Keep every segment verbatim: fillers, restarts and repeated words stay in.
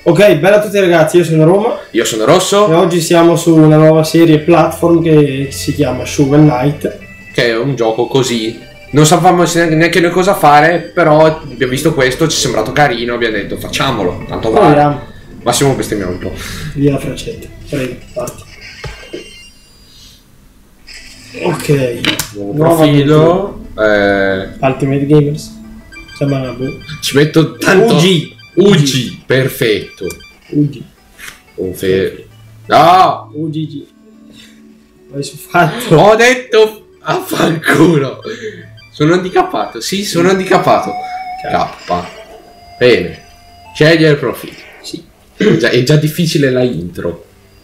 Ok, bella a tutti ragazzi, io sono Roma. Io sono Rosso. E oggi siamo su una nuova serie platform che si chiama Shovel Knight. Che è un gioco così. Non sapevamo neanche noi cosa fare, però abbiamo visto questo, ci è sembrato carino, abbiamo detto facciamolo, tanto vale. Massimo bestemmiamo un po'. Via la freccetta, prego, parti. Ok, nuovo profilo. Eh... Ultimate Gamers. Chiama boh. Ci metto tanto. U G. U G, perfetto. U G. Confer... No! U G G. Hai fatto. Ho detto affanculo. Sono handicappato, sì, sono handicappato. K. Bene. Scegliere il profilo. Sì. È già, è già difficile la intro.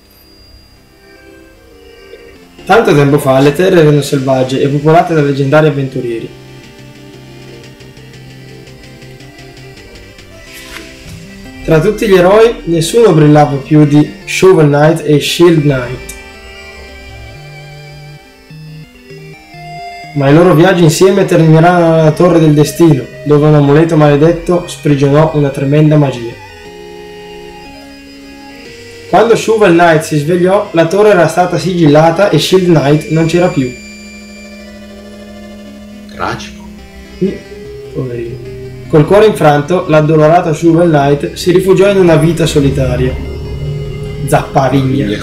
Tanto tempo fa le terre erano selvagge e popolate da leggendari avventurieri. Tra tutti gli eroi nessuno brillava più di Shovel Knight e Shield Knight. Ma i loro viaggi insieme termineranno alla Torre del Destino, dove un amuleto maledetto sprigionò una tremenda magia. Quando Shovel Knight si svegliò, la torre era stata sigillata e Shield Knight non c'era più. Tragico. Poverino. Col cuore infranto, l'addolorato Shovel Knight si rifugiò in una vita solitaria. Zappariglia.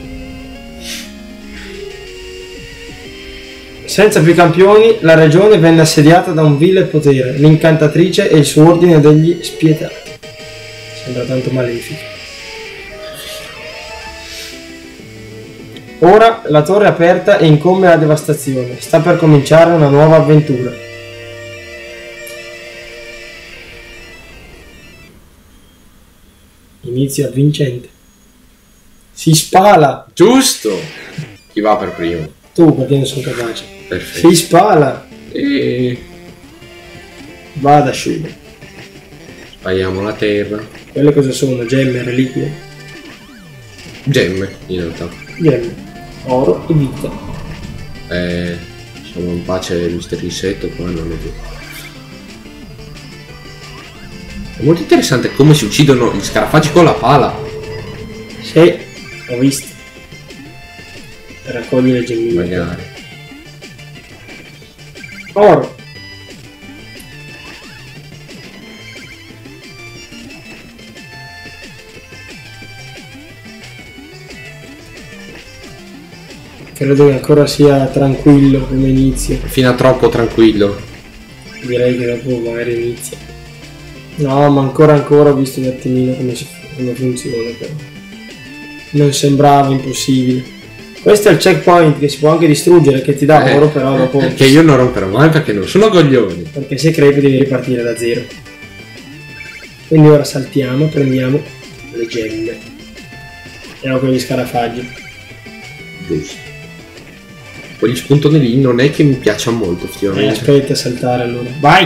Senza più campioni, la regione venne assediata da un vile potere, l'incantatrice e il suo ordine degli spietati. Sembra tanto malefico. Ora la torre è aperta e incombe la devastazione. Sta per cominciare una nuova avventura. Inizio avvincente. Si spala! Giusto! Chi va per primo? Tu, perché non sono capace. Perfetto. Si spala! E... Vada asciuga. Spariamo la terra. Quelle cosa sono? Gemme, reliquie? Gemme, in realtà. Gemme. Oro e vita. Eh... Siamo in pace mister Insetto, qua non è vero. È molto interessante come si uccidono gli scarafaggi con la pala. Sì, ho visto. Raccogli le gemmine. Magari. Oro. Credo che ancora sia tranquillo come inizio. Fino a troppo tranquillo. Direi che dopo magari inizia. No, ma ancora ancora ho visto un attimino come, si, come funziona però. Non sembrava impossibile. Questo è il checkpoint che si può anche distruggere, che ti dà eh, oro però dopo. Che io non romperò mai perché non sono coglioni. Perché se crepi devi ripartire da zero. Quindi ora saltiamo, prendiamo le gemme. Andiamo con gli scarafaggi. Giusto. Quegli spuntoni lì non è che mi piacciono molto effettivamente. Eh, aspetta a saltare allora. Vai!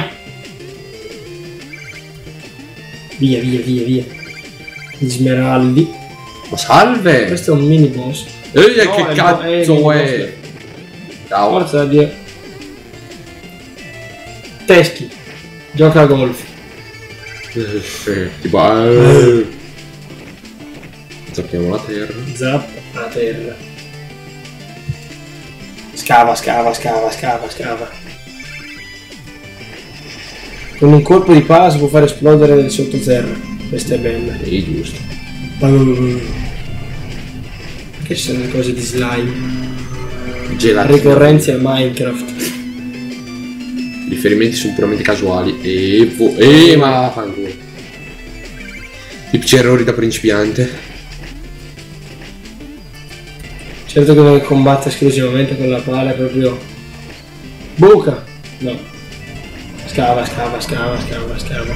Via, via, via, via. Gli smeraldi. Ma salve! Questo è un mini boss. Ehi, No, che è cazzo è? è? Ciao. Forza di... Teschi. Gioca a golf. Eh, tipo... Eh. Zappiamo la terra. Zappa la terra. Scava, scava, scava, scava, scava. Con un colpo di pala si può far esplodere il sottoterra. Questa è bella. Sì, giusto. Che ci sono le cose di slime? Gelatina. Ricorrenze a Minecraft. Riferimenti sono puramente casuali. E... Eh, ma... Tipici errori da principiante. Certo che non combatte esclusivamente con la pala, è proprio... Buca! No. Scava, scava, scava, scava, scava.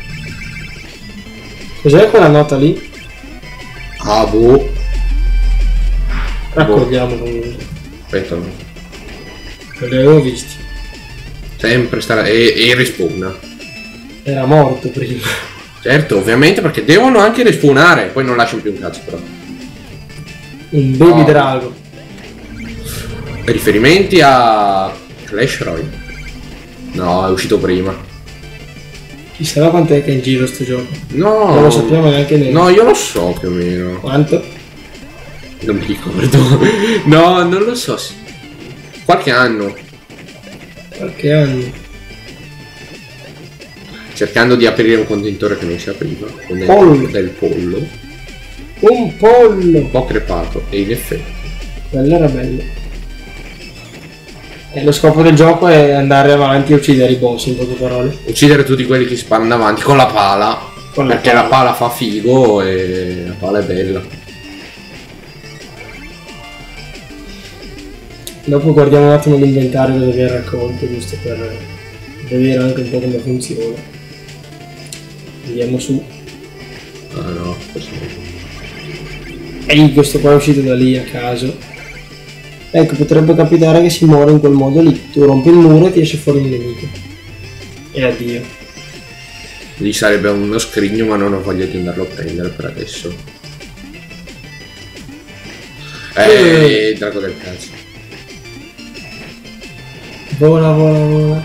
Cos'è quella nota lì? Ah, boh. Raccogliamo comunque. Aspetta, no. Non li avevo visti. Sempre stare... E, e respawna. Era morto prima. Certo, ovviamente perché devono anche respawnare. Poi non lasciano più un cazzo però. Un baby Oh. drago. Riferimenti a Clash Royale. No, è uscito prima. Chissà quant'è che è in giro sto gioco. No. Non lo sappiamo neanche noi. No, io lo so più o meno. Quanto? Non mi ricordo. No, non lo so. Qualche anno. Qualche anno. Cercando di aprire un contenitore che non si apriva. Con Pollo. del pollo. Un pollo. Un po' crepato. E in effetti. Quello era bello. E lo scopo del gioco è andare avanti e uccidere i boss, in poche parole. Uccidere tutti quelli che sparano avanti con la pala. Con la perché pala. la pala fa figo e la pala è bella. Dopo guardiamo un attimo l'inventario dove viene raccolto, giusto per vedere anche un po' come funziona. Andiamo su. Ah no, questo Ehi, questo qua è uscito da lì a caso. Ecco, potrebbe capitare che si muore in quel modo lì. Tu rompi il muro e ti esce fuori un nemico. E addio. lì sarebbe uno scrigno, ma non ho voglia di andarlo a prendere per adesso. Eh, drago del cazzo. Vola, vola, vola.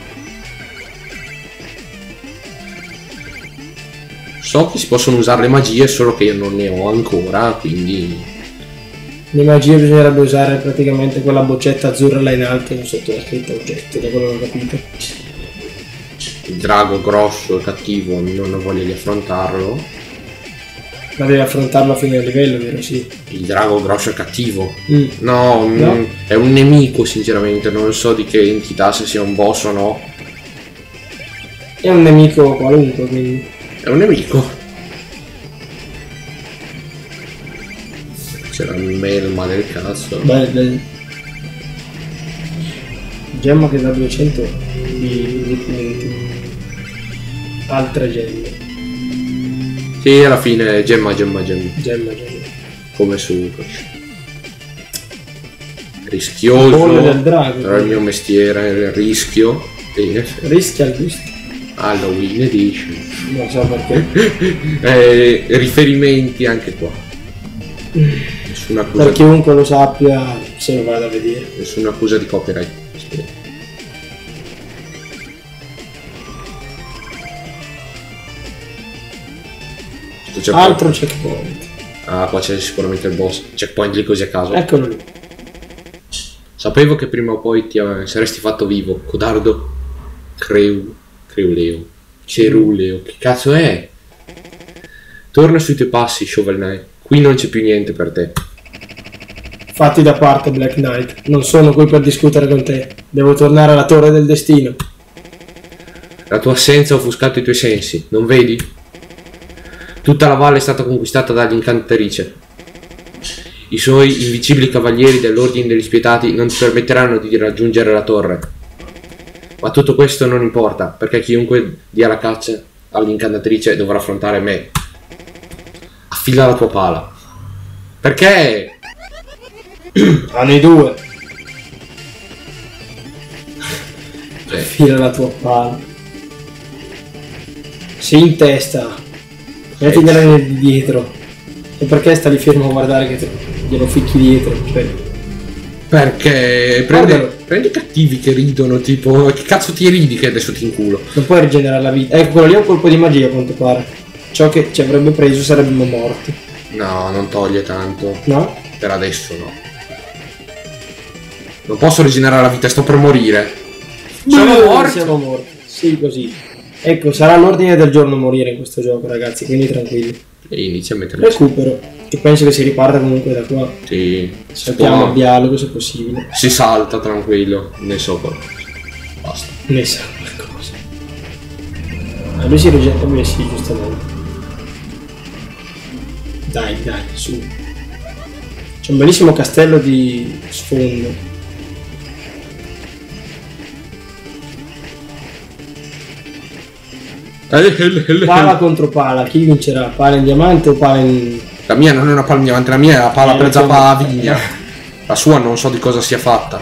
So che si possono usare le magie, solo che io non ne ho ancora, quindi... Di magia bisognerebbe usare praticamente quella boccetta azzurra là in alto sotto la scritta oggetto, da quello che ho capito. Il drago grosso e cattivo, non ho voglia di affrontarlo. Ma devi affrontarlo a fine livello, vero? Sì. Il drago grosso e cattivo? Mm. No, No? mm, è un nemico sinceramente, non so di che entità, se sia un boss o no. È un nemico qualunque, quindi. È un nemico. C'era un melma del cazzo. Beh, beh. Gemma che dà duecento di, di punti. Altre gemme. Sì, alla fine gemma, gemma, gemma. Gemma, gemma. Come su rischioso. Pollo del drago. Però il mio mestiere è il rischio. E Rischia il gusto. Halloween Edition. Non so perché. eh, riferimenti anche qua. Nessuna accusa, Per chiunque lo sappia, se lo vada a vedere. nessuna accusa di copyright. Sto Altro checkpoint. Ah, qua c'è sicuramente il boss. Checkpoint lì così a caso. Eccolo lì. Sapevo che prima o poi ti eh, saresti fatto vivo. Codardo. Creu. Creuleo. Ceruleo. Che cazzo è? Torna sui tuoi passi, Shovel Knight. Qui non c'è più niente per te. Fatti da parte, Black Knight. Non sono qui per discutere con te. Devo tornare alla torre del destino. La tua assenza ha offuscato i tuoi sensi, non vedi? Tutta la valle è stata conquistata dall'incantatrice. I suoi invincibili cavalieri dell'ordine degli spietati non ti permetteranno di raggiungere la torre. Ma tutto questo non importa, perché chiunque dia la caccia all'incantatrice dovrà affrontare me. Affila la tua pala. Perché? Hanno i due. Cioè, Fila la tua palla. Sì, in testa. Mettigliela nel di dietro. E perché sta lì fermo a guardare che te glielo ficchi dietro? Cioè, perché prende, prende i cattivi che ridono, tipo, che cazzo ti ridi che adesso ti inculo? non puoi rigenerare la vita. Ecco, quello lì è un colpo di magia a quanto pare. Ciò che ci avrebbe preso saremmo morti. No, non toglie tanto. No? Per adesso no. Non posso rigenerare la vita, sto per morire. Sono Noi morto. Siamo morti. Sì, così. Ecco, sarà l'ordine del giorno morire in questo gioco, ragazzi, quindi tranquilli. E inizia a mettere. Recupero. Che penso che si riparta comunque da qua. Sì. Saltiamo può- il dialogo se possibile. Si salta tranquillo. Ne so qualcosa. Basta. Ne sa qualcosa. Ma lui si rigetta, lui sì, giustamente. Dai, dai, su. C'è un bellissimo castello di sfondo. Pala contro pala, chi vincerà? Pala in diamante o pala in... La mia non è una palla in diamante, la mia è la palla Eh, per zappare la come- vigna. La sua non so di cosa sia fatta.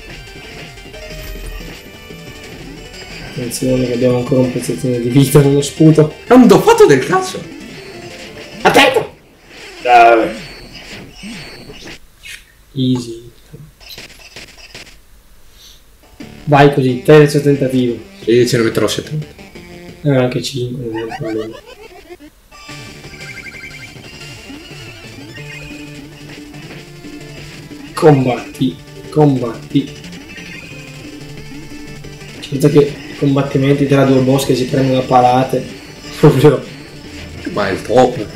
Attenzione che abbiamo ancora un pezzettino di vita nello sputo. È un doppato del cazzo. Attento! Dai. Easy. Vai così, terzo tentativo. E ce ne metterò settanta. Eh, anche cinque, non è un problema. Combatti, combatti. Certo che i combattimenti tra due boss che si prendono a palate, proprio. Ma è il top.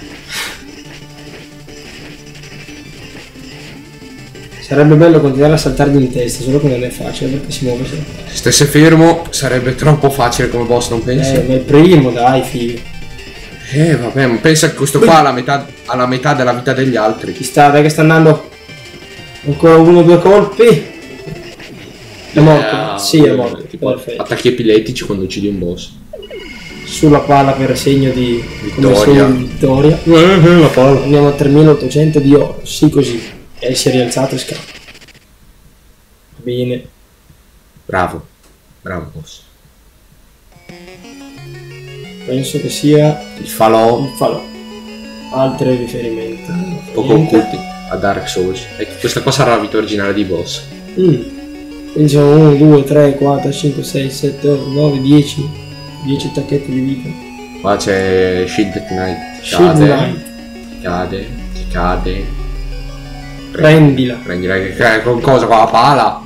Sarebbe bello continuare a saltargli in testa, solo che non è facile perché si muove sempre. Se stesse fermo sarebbe troppo facile come boss, non pensi? Eh, ma il primo, dai, figo. Eh, vabbè, ma pensa che questo qua ha la metà, ha la metà della vita degli altri. Ci sta, dai che sta andando. Ancora uno o due colpi. È morto? Eh, Sì, è morto. Tipo, Perfetto. attacchi epilettici quando uccidi un boss. Sulla palla per segno di Vittoria. come segno di vittoria. La palla. Andiamo a tremilaottocento di oro. Sì, così. E si è rialzato e scappa. Bene. Bravo. Bravo boss. Penso che sia Il falò. un falò. Altri riferimenti. Poco Niente. occulti a Dark Souls. Ecco, questa qua sarà la vita originale di boss. Mm. Quindi sono uno, due, tre, quattro, cinque, sei, sette, otto, nove, dieci. dieci tacchetti di vita. Qua c'è Shield Knight. Shield Cade. Knight. Cade. Che cade. Prendila. Prendila che che- con cosa qua? La pala?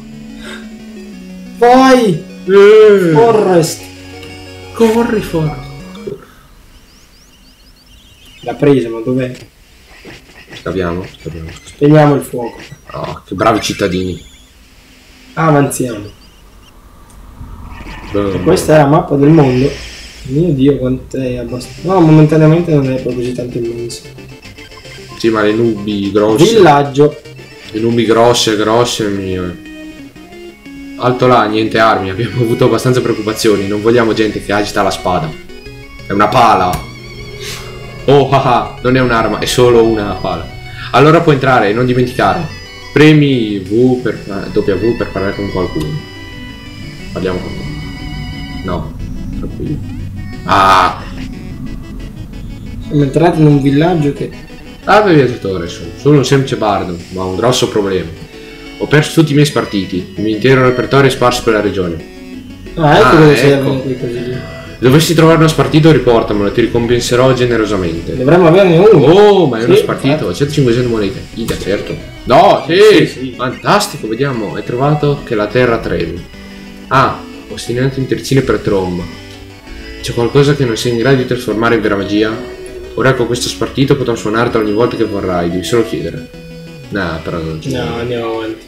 Poi Eh, Forrest. corri fuori. L'ha presa, ma dov'è? Scaviamo, scaviamo. Spegniamo il fuoco. Oh, che bravi cittadini. Avanziamo. Boh. Questa è la mappa del mondo. Mio Dio, quant'è abbastanza. No, momentaneamente non è proprio così tanto immenso. Sì, ma le nubi grosse. Villaggio. Le nubi grosse, grosse, mio. Alto là, niente armi. Abbiamo avuto abbastanza preoccupazioni. Non vogliamo gente che agita la spada. È una pala. Oh, haha, non è un'arma, è solo una pala. Allora puoi entrare, non dimenticare. Premi V per, eh, W per parlare con qualcuno. Parliamo con te. No, tranquillo. Ah, Siamo entrati in un villaggio che... salve viaggiatore, sono solo un semplice bardo, ma ho un grosso problema. Ho perso tutti i miei spartiti, il mio intero repertorio è sparso per la regione. Ah, ecco Ah, dove ecco. servono quei così. Se dovessi trovare uno spartito riportamelo, ti ricompenserò generosamente. Dovremmo averne uno. Oh, ma è uno Sì, spartito, centocinquecento monete. Ida, certo. No, sì, Sì, sì. fantastico, vediamo. Hai trovato che la terra treme. Ah, ostinato in terzine per tromba. C'è qualcosa che non sei in grado di trasformare in vera magia? Ora con questo spartito potrò suonartelo ogni volta che vorrai, devi solo chiedere. No, però non c'è. No, andiamo avanti.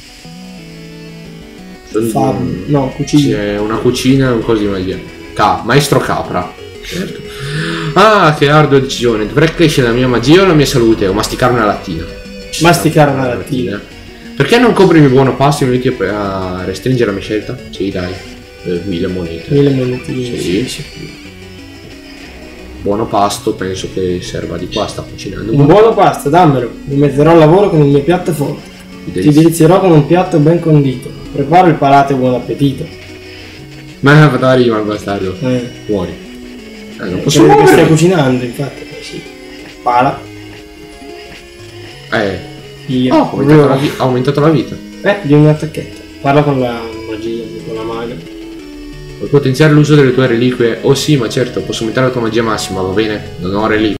Sono- Fab... No, cucina. C'è una cucina e un coso di magia. Ca, maestro capra. Certo. Ah, che ardua decisione. Dovrei crescere la mia magia o la mia salute? O masticare una lattina? Masticare una lattina. Perché non copri il mio buono pasto e mi metti a a restringere la mia scelta? Sì, dai. Eh, mille monete. Mille monetine. Sì. Sì. Buono pasto, penso che serva di qua, sta cucinando. Un buono pasto, dammelo. Mi metterò al lavoro con il mio piatto forte. Ti delizierò con un piatto ben condito. Preparo il palato e buon appetito. Ma vado a rima il bastardo. Eh. Muori. Eh, non posso Credo che stia muovere. cucinando, infatti. Eh, sì. Pala. Eh. Via. Oh, ha aumentato la vi- ha aumentato la vita. Eh, di un attacchetto. Parla con la magia, con la maga. Puoi potenziare l'uso delle tue reliquie? Oh sì, ma certo, posso aumentare la tua magia massima, va bene? Non ho reliquie.